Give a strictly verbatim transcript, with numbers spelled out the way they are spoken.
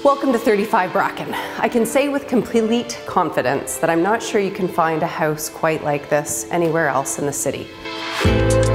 Welcome to thirty-five Bracken. I can say with complete confidence that I'm not sure you can find a house quite like this anywhere else in the city.